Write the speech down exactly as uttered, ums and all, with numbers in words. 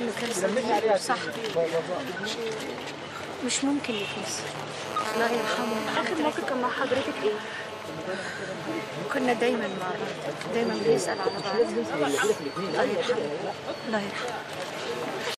انه كان صديق وصاحبي، مش ممكن يتنسي. الله يرحمه. اخر موقف كان مع حضرتك ايه؟ كنا دايما مع بعض، دايما بنسأل على بعض. الله يرحمه. الله يرحمه.